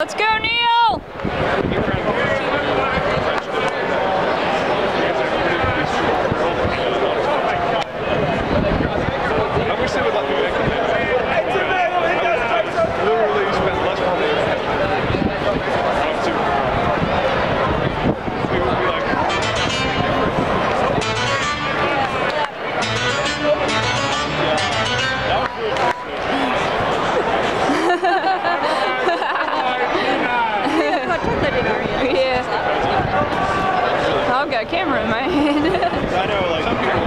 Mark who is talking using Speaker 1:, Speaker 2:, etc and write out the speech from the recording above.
Speaker 1: Let's go, Neil!
Speaker 2: I wish they would let me back in there. I literally spent less money we would be like,
Speaker 1: yeah. I've got a camera in my hand.
Speaker 2: I know, like,